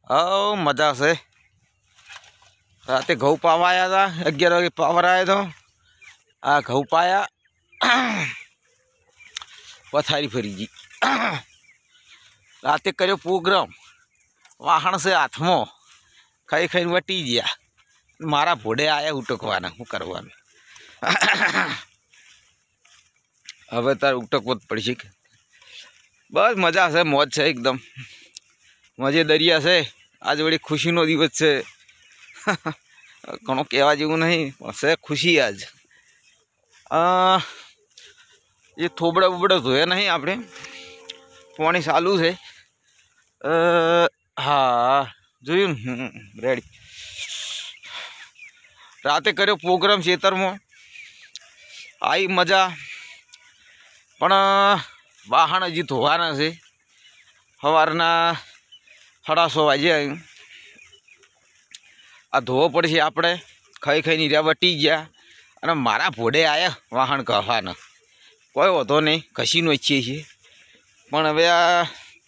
हाँ मजा से राते घऊ पावा आया था 11 वागे पावर आया तो आ घऊ पाया पथारी फरी जी राते करो प्रोग्राम वाहन से हाथ में खाई खाई वटी गया मारा भोड़े आया उटकवाना हूँ करवा हमें तार उटकवत पड़ी बस मजा से मौज से एकदम मजे दरिया से आज बड़ी खुशी नो दिवस से घणो कहवा जेवुं नहीं से खुशी आज ये थोबड़ा बोबड़ा धोया नहीं आपने पानी चालू है हाँ जोयु रेडी राते कर्यो प्रोग्राम खेतर में आई मजा पण वाहन हजी धोवाना है सवारना 6:30 वागे आ धोवो पड़े आपणे खाई खाई नीरा वटी गया अने मारा भोड़े आया वाहन कहवाना कोई वांधो नहीं घसी नोचीए छीए पण हवे आ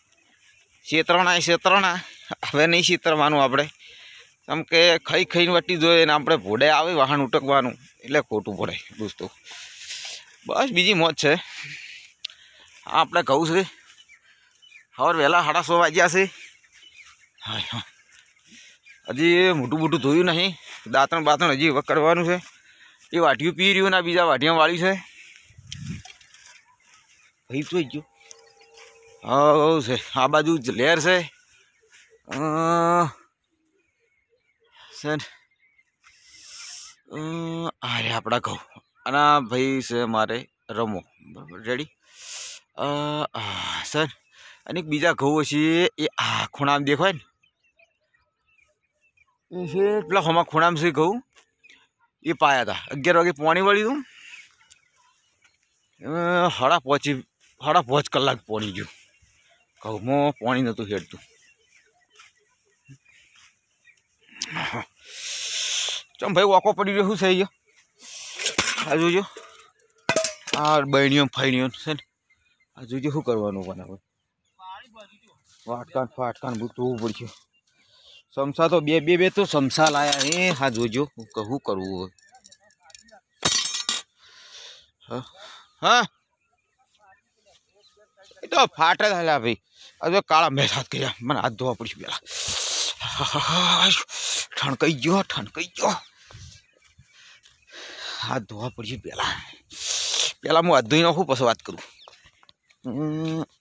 छेतरणा हवे नहीं छेतरवानुं आपणे केम के खाई खाई वटी जोईए ने आपणे भोड़े आवे वाहन उटकवानुं एटले खोटुं पड़े दोस्तों। बस बीजी मौज छे आपणे कहूं छे हवार वहेला 6:30 वाग्या छे हाँ हाँ हजी मोटू मोटू धोयु नहीं दातण बातण हजी करवानुं छे ये वाटियों पी रह्यो ने बीजा वाटिया वाली छे भाई तो गयो हाँ से आ बाजू लहर से अरे आपड़ा घऊ अना भाई से मारे रमो रेडी सर अनेक बीजा घऊ हशे ये आ खूणा में देखो पेला हमा खूणा में से घऊ ये पाया था 11 वागे पानी वाली तू 5:30 कलाक पानी गयो घऊ में पानी नतु हेडतु चम भाई वाको पड़ी रह्यो सही है आ जोजो आ बहनियों फाइनियों से आ जोजो शू करवानुं बनावे वाटकान फाटकान बूटવું પડશે समसा तो बे तो समसा लाया है हाँ जोजो कहूँ करवू हाँ हाँ तो फाटे था भाई अरे काला मैच हाथ कर मैंने हाथ धोवा पड़ी पेला ठणकाई गयो हाथ धोवा पड़ी पेला पेला हूँ हाथ धोई नाखू पछी बात करूँ